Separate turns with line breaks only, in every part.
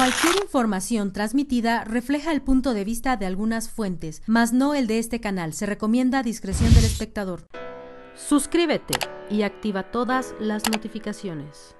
Cualquier información transmitida refleja el punto de vista de algunas fuentes, mas no el de este canal. Se recomienda discreción del espectador. Suscríbete y activa todas las notificaciones.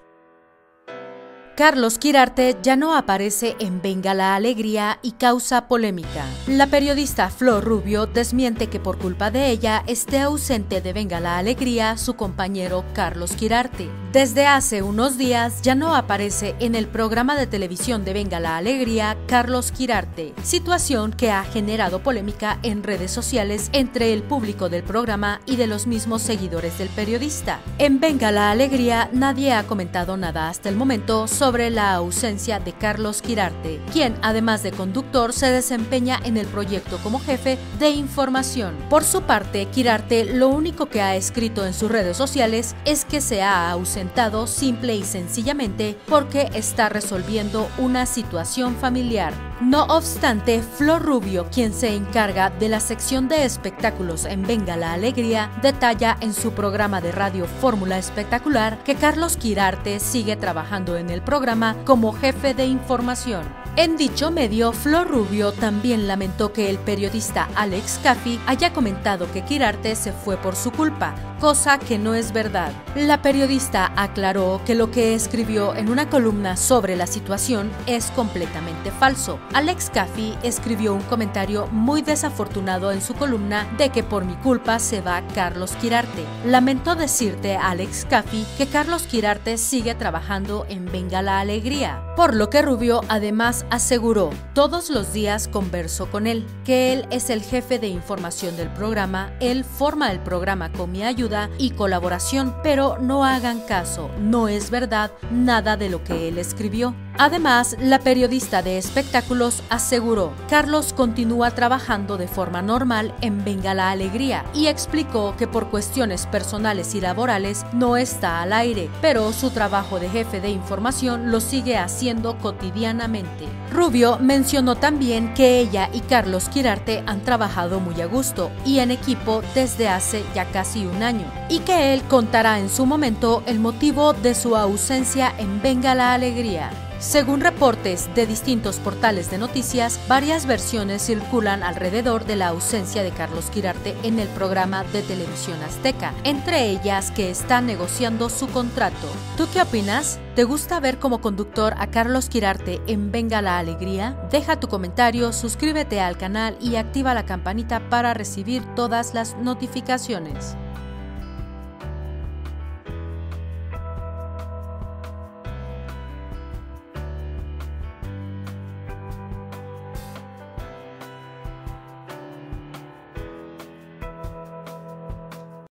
Carlos Quirarte ya no aparece en Venga la Alegría y causa polémica. La periodista Flor Rubio desmiente que por culpa de ella esté ausente de Venga la Alegría su compañero Carlos Quirarte. Desde hace unos días ya no aparece en el programa de televisión de Venga la Alegría Carlos Quirarte, situación que ha generado polémica en redes sociales entre el público del programa y de los mismos seguidores del periodista. En Venga la Alegría nadie ha comentado nada hasta el momento sobre la ausencia de Carlos Quirarte, quien además de conductor se desempeña en el proyecto como jefe de información. Por su parte, Quirarte lo único que ha escrito en sus redes sociales es que se ha ausentado simple y sencillamente porque está resolviendo una situación familiar. No obstante, Flor Rubio, quien se encarga de la sección de espectáculos en Venga la Alegría, detalla en su programa de radio Fórmula Espectacular que Carlos Quirarte sigue trabajando en el programa como jefe de información. En dicho medio, Flor Rubio también lamentó que el periodista Alex Caffi haya comentado que Quirarte se fue por su culpa, cosa que no es verdad. La periodista aclaró que lo que escribió en una columna sobre la situación es completamente falso. Alex Caffi escribió un comentario muy desafortunado en su columna de que por mi culpa se va Carlos Quirarte. Lamento decirte, Alex Caffi, que Carlos Quirarte sigue trabajando en Venga la Alegría, por lo que Rubio además aseguró: todos los días converso con él, que él es el jefe de información del programa, él forma el programa con mi ayuda y colaboración, pero no hagan caso, no es verdad nada de lo que él escribió. Además, la periodista de espectáculos aseguró: Carlos continúa trabajando de forma normal en Venga la Alegría y explicó que por cuestiones personales y laborales no está al aire, pero su trabajo de jefe de información lo sigue haciendo cotidianamente. Rubio mencionó también que ella y Carlos Quirarte han trabajado muy a gusto y en equipo desde hace ya casi un año, y que él contará en su momento el motivo de su ausencia en Venga la Alegría. Según reportes de distintos portales de noticias, varias versiones circulan alrededor de la ausencia de Carlos Quirarte en el programa de televisión azteca, entre ellas que está negociando su contrato. ¿Tú qué opinas? ¿Te gusta ver como conductor a Carlos Quirarte en Venga la Alegría? Deja tu comentario, suscríbete al canal y activa la campanita para recibir todas las notificaciones.